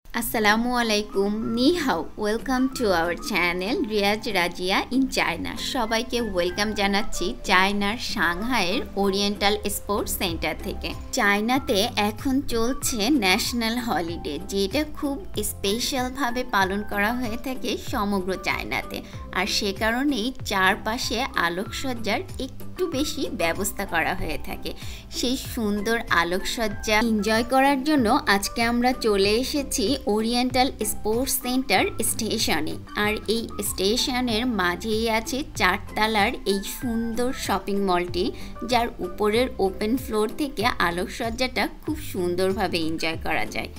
আসসালামুয়ালাইকুম নি হাও welcome to our channel Riaz Razia in China. সবাইকে ওয়েলকাম জানাচ্ছি চায়নার সাংহাইয়ের ওরিয়েন্টাল স্পোর্টস সেন্টার থেকে। চায়নাতে এখন চলছে ন্যাশনাল হলিডে, যেটা খুব স্পেশালভাবে পালন করা হয়ে থাকে সমগ্র চায়নাতে। আর সে কারণেই চারপাশে আলোকসজ্জার একটু বেশি ব্যবস্থা করা হয়ে থাকে। সেই সুন্দর আলোকসজ্জা এনজয় করার জন্য আজকে আমরা চলে এসেছি ওরিয়েন্টাল স্পোর্টস সেন্টার স্টেশনে। আর এই স্টেশনের মাঝেই আছে চারতলার এই সুন্দর শপিং মলটি, যার উপরের ওপেন ফ্লোর থেকে আলোকসজ্জাটা খুব সুন্দরভাবে এনজয় করা যায়।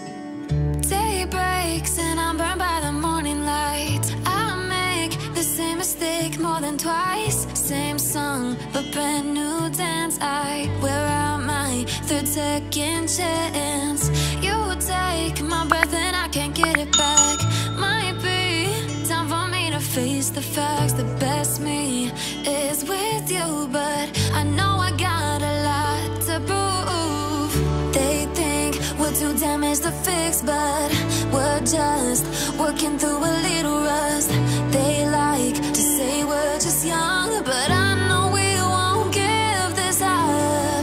Same mistake more than twice. Same song, but brand new dance. Where am I? Third second chance. You take my breath and I can't get it back. Might be time for me to face the facts. The best me is with you, but I know I got a lot to prove. They think we're too damaged to fix, but we're just working through a little rust. They like to say we're just young, but I know we won't give this up.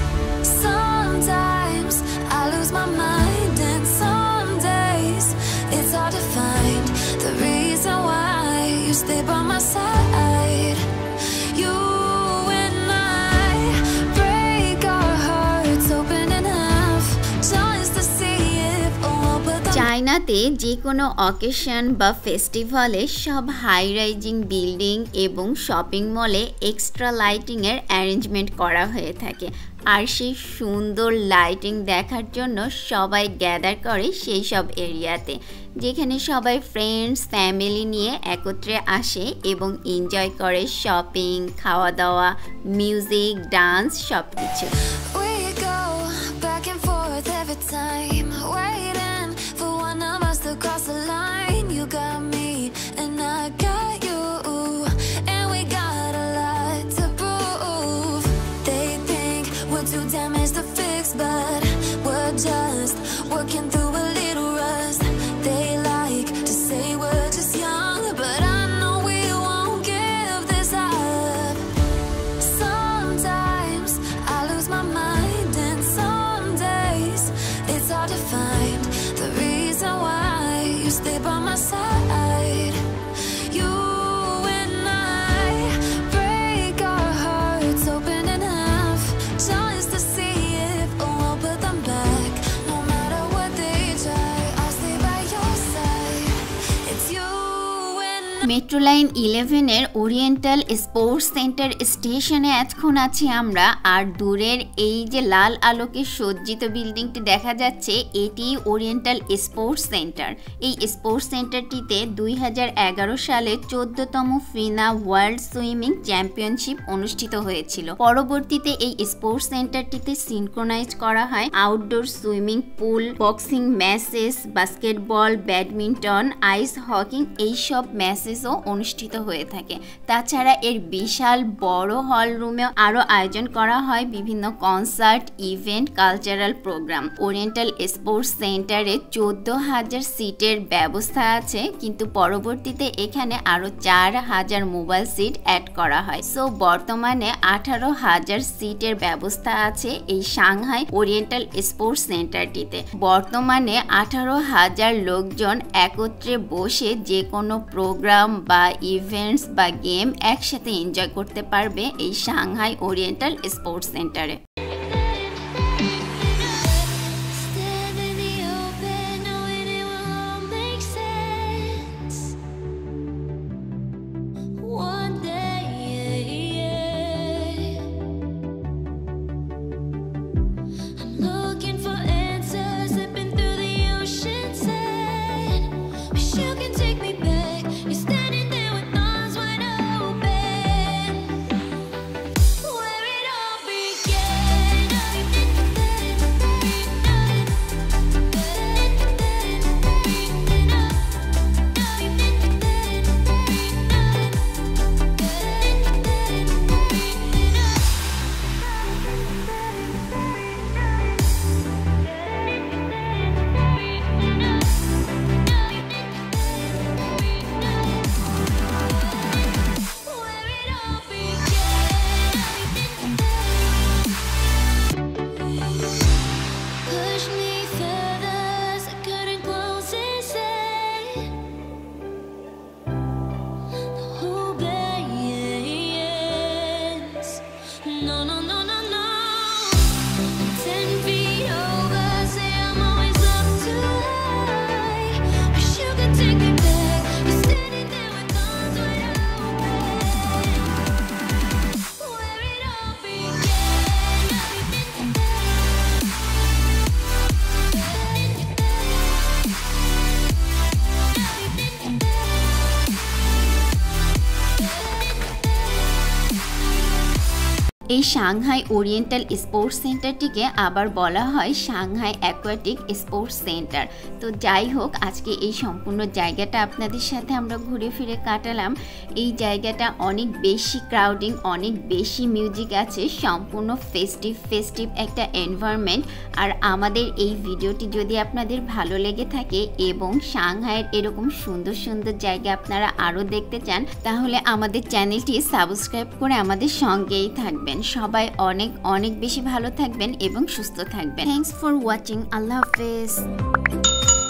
Sometimes I lose my mind, and some days it's hard to find the reason why you stay by my side. You and I break our hearts open enough just to see if we'll put them. চায়নাতে যে কোনো occasion বা ফেস্টিভ্যালে সব high rising building এবং shopping মলে extra লাইটিংয়ের arrangement করা হয়ে থাকে। আর সেই সুন্দর লাইটিং দেখার জন্য সবাই গ্যাদার করে সেই সব এরিয়াতে, যেখানে সবাই ফ্রেন্ডস ফ্যামিলি নিয়ে একত্রে আসে এবং এনজয় করে শপিং, খাওয়া দাওয়া, মিউজিক, ডান্স সব কিছু। We go back and forth every time, waiting for one of us to cross the line. You got me and I got you, and we got a lot to prove. They think we're too damaged to fix, but we're just working through a little rust. They like to say we're just young, but I know we won't give this up. Sometimes I lose my mind, and some days it's hard to find the reason why you stay by my side. You and I break our hearts open enough just to see if we'll put them back. No matter what they try, I'll stay by your side. It's you and I. Metro line 11-এর Oriental Sports Centre স্টেশনে এখন আছি আমরা। আর দূরের এই যে লাল আলোকে সজ্জিত বিল্ডিংটি দেখা যাচ্ছে, এটি ওরিয়েন্টাল স্পোর্টস সেন্টার। এই স্পোর্টস সেন্টারটিতে 2011 সালে 14তম ফিনা ওয়ার্ল্ড সুইমিং চ্যাম্পিয়নশিপ অনুষ্ঠিত হয়েছিল। পরবর্তীতে এই স্পোর্টস সেন্টারটিতে সিনক্রোনাইজ করা হয় outdoor swimming pool, boxing matches, basketball, badminton, ice hocking এইসব ম্যাচেসও অনুষ্ঠিত হয়ে থাকে। তাছাড়া এর বিশাল বড় হল রুমেও আরও আয়োজন করা হয় বিভিন্ন concert, event, cultural programme. Oriental Sports সেন্টারে 14,000 সিটের ব্যবস্থা আছে, কিন্তু পরবর্তীতে এখানে আরও 4,000 মোবাইল সিট অ্যাড করা হয়। সো বর্তমানে 18,000 সিটের ব্যবস্থা আছে এই সাংহাই ওরিয়েন্টাল স্পোর্টস সেন্টারটিতে। বর্তমানে 18,000 লোকজন একত্রে বসে যে কোনো প্রোগ্রাম বা ইভেন্টস বা গেম একসাথে এনজয় করতে পারবে এই সাংহাই ওরিয়েন্টাল স্পোর্টস সেন্টারে। Stand in the open, knowing it will all make sense. One day, I'm looking for answers, slipping through the ocean sand. Wish you can take me back. You're standing there with arms wide open, where it all began. এই Shanghai Oriental Sports সেন্টারটিকে আবার বলা হয় Shanghai aquatic sports centre. তো যাই হোক, আজকে এই সম্পূর্ণ জায়গাটা আপনাদের সাথে আমরা ঘুরে ফিরে কাটালাম। এই জায়গাটা অনেক বেশি ক্রাউডিং, অনেক বেশি মিউজিক আছে, সম্পূর্ণ ফেস্টিভ একটা এনভায়রনমেন্ট। আর আমাদের এই ভিডিওটি যদি আপনাদের ভালো লেগে থাকে এবং সাংহাইয়ের এরকম সুন্দর সুন্দর জায়গা আপনারা আরও দেখতে চান, তাহলে আমাদের চ্যানেলটি সাবস্ক্রাইব করে আমাদের সঙ্গেই থাকবেন। সবাই অনেক অনেক বেশি ভালো থাকবেন এবং সুস্থ থাকবেন। Thanks for watching. আল্লাহ হাফেজ।